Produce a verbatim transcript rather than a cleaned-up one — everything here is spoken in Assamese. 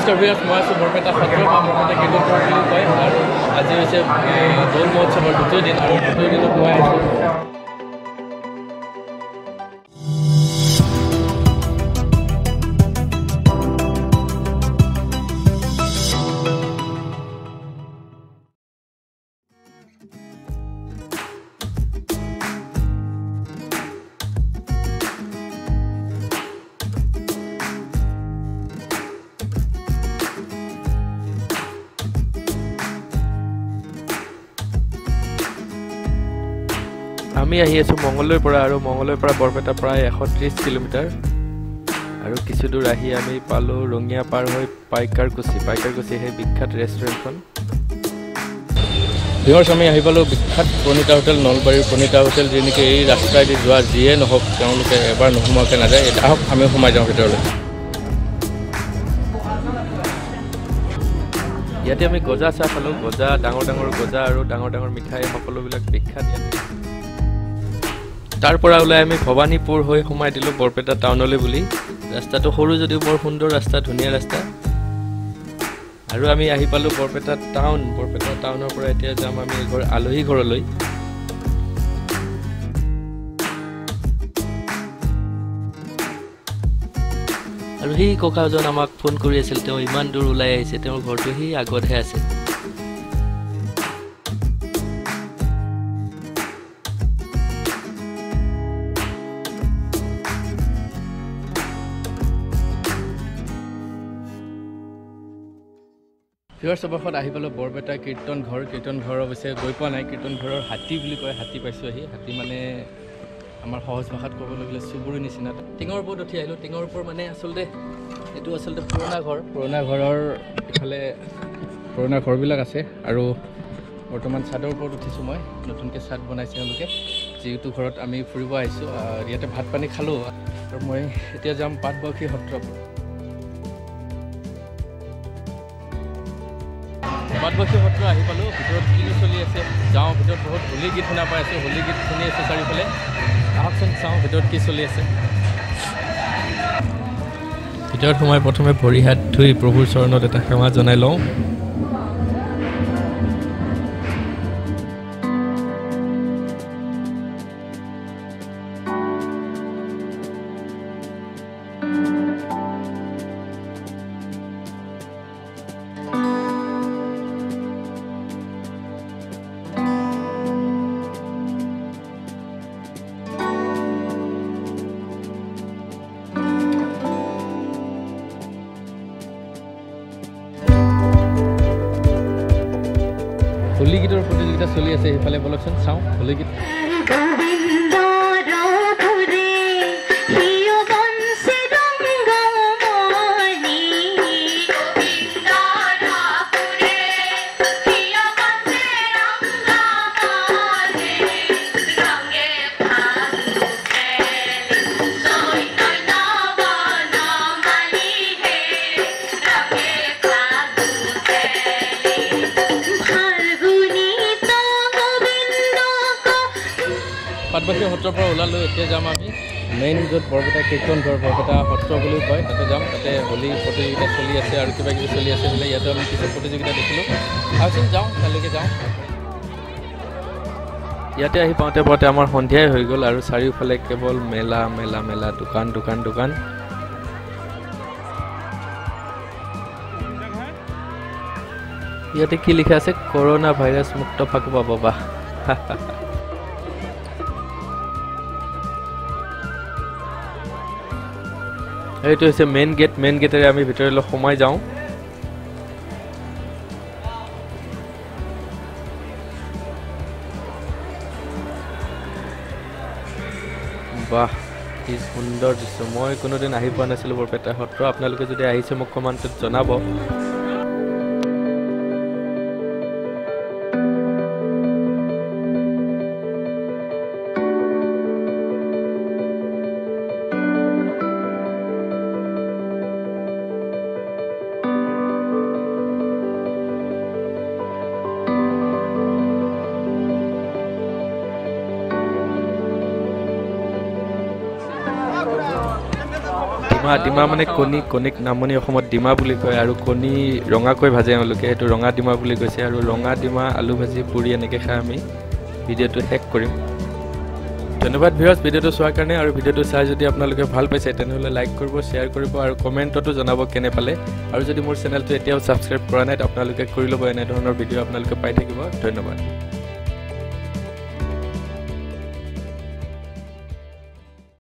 নমস্কাৰ ভিউয়াৰ্স, মই আছোঁ বৰপেটা সত্ৰ বা বৰপেটা কীৰ্তনঘৰ বুলি কয় আৰু আজি হৈছে দৌল মহোৎসৱৰ দ্বিতীয় দিন আৰু দ্বিতীয় দিনত মই আহিছোঁ আমি আহি আছোঁ মঙ্গলদৈৰ পৰা আৰু মঙ্গলদৈৰ পৰা বৰপেটা প্ৰায় এশ ত্ৰিছ কিলোমিটাৰ আৰু কিছু দূৰ আহি আমি পালোঁ ৰঙিয়া পাৰ হৈ পাইকাৰকুছি পাইকাৰকুছি সেই বিখ্যাত ৰেষ্টুৰেণ্টখন ভিউয়াৰ্স আমি আহি পালোঁ বিখ্যাত প্ৰণিতা হোটেল নলবাৰীৰ প্ৰণিতা হোটেল যি নেকি এই ৰাস্তাইদি যোৱা যিয়ে নহওক তেওঁলোকে এবাৰ নোসোমোৱাকৈ নাযায় আহক আমি সোমাই যাওঁ ভিতৰলৈ ইয়াতে আমি গজা চাহ পালোঁ গজা ডাঙৰ ডাঙৰ গজা আৰু ডাঙৰ ডাঙৰ মিঠাই সকলোবিলাক বিখ্যাত ইয়াতে তাৰ পৰা ওলাই আমি ভৱানীপুৰ হৈ সোমাই দিলোঁ বৰপেটা টাউনলৈ বুলি ৰাস্তাটো সৰু যদিও বৰ সুন্দৰ ৰাস্তা ধুনীয়া ৰাস্তা আৰু আমি আহি পালোঁ বৰপেটা টাউন বৰপেটা টাউনৰ পৰা এতিয়া যাম আমি ঘৰ আলহী ঘৰলৈ আৰু সেই ককাজন আমাক ফোন কৰি আছিল তেওঁ ইমান দূৰ ওলাই আহিছে তেওঁৰ ঘৰটো সেই আগতহে আছে ভিউয়াৰ্স অৱশেষত আহি পালোঁ বৰপেটা কীৰ্তন ঘৰ কীৰ্তন ঘৰ অৱশ্যে গৈ পোৱা নাই কীৰ্তন ঘৰৰ হাতী বুলি কয় হাতী পাইছোঁ আহি হাতী মানে আমাৰ সহজ ভাষাত ক'বলৈ গ'লে চুবুৰী নিচিনা টিঙৰ ওপৰত উঠি আহিলোঁ টিঙৰ ওপৰত মানে আচলতে এইটো আচলতে পুৰণা ঘৰ পুৰণা ঘৰৰ ইফালে পুৰণা ঘৰবিলাক আছে আৰু বৰ্তমান ছাদৰ ওপৰত উঠিছোঁ মই নতুনকৈ ছাদ বনাইছে তেওঁলোকে যিটো ঘৰত আমি ফুৰিব আহিছোঁ ইয়াতে ভাত পানী খালোঁ আৰু মই এতিয়া যাম পাটবাউসী সত্ৰৰ পাটবাউসী সত্ৰ আহি পালোঁ ভিতৰত কিনো চলি আছে যাওঁ ভিতৰত বহুত হোলী গীত শুনা পাই আছোঁ হোলী গীত শুনি আছোঁ চাৰিওফালে আহকচোন চাওঁ ভিতৰত কি চলি আছে ভিতৰত সোমাই প্ৰথমে ভৰি হাত ধুই প্ৰভুৰ চৰণত এটা সেৱা জনাই লওঁ হোলী গীতৰ প্ৰতিযোগিতা চলি আছে সেইফালে বলকচোন চাওঁ হোলী গীত পাটবাউসী সত্ৰৰ পৰা ওলালোঁ এতিয়া যাম আমি মেইন য'ত বৰপেটা কীৰ্তন ঘৰ বৰপেটা সত্ৰ বুলি কয় তাতে যাম তাতে হোলী প্ৰতিযোগিতা চলি আছে আৰু কিবা কিবি চলি আছে বোলে ইয়াতে আমি কিছু প্ৰতিযোগিতা দেখিলোঁ আহকচোন যাওঁ তালৈকে যাওঁ ইয়াতে আহি পাওঁতে পাওঁতে আমাৰ সন্ধিয়াই হৈ গ'ল আৰু চাৰিওফালে কেৱল মেলা মেলা মেলা দোকান দোকান দোকান ইয়াতে কি লিখা আছে কৰোনা ভাইৰাছ মুক্ত ফাকু পাব বা এইটো হৈছে মেইন গেট মেইন গেটেৰে আমি ভিতৰলৈ সোমাই যাওঁ বাহ কি সুন্দৰ দৃশ্য মই কোনোদিন আহি পোৱা নাছিলোঁ বৰপেটা সত্ৰ আপোনালোকে যদি আহিছে মোক কমেণ্টত জনাব ডিমা ডিমা মানে কণী কণীক নামনি অসমত ডিমা বুলি কয় আৰু কণী ৰঙাকৈ ভাজে এওঁলোকে সেইটো ৰঙা ডিমা বুলি কৈছে আৰু ৰঙা ডিমা আলু ভাজি পুৰি এনেকৈ খাই আমি ভিডিঅ'টো শেষ কৰিম ধন্যবাদ ভিউয়াৰ্স ভিডিঅ'টো চোৱাৰ কাৰণে আৰু ভিডিঅ'টো চাই যদি আপোনালোকে ভাল পাইছে তেনেহ'লে লাইক কৰিব শ্বেয়াৰ কৰিব আৰু কমেণ্টতো জনাব কেনে পালে আৰু যদি মোৰ চেনেলটো এতিয়াও ছাবস্ক্ৰাইব কৰা নাই আপোনালোকে কৰি ল'ব এনে ধৰণৰ ভিডিঅ' আপোনালোকে পাই থাকিব ধন্যবাদ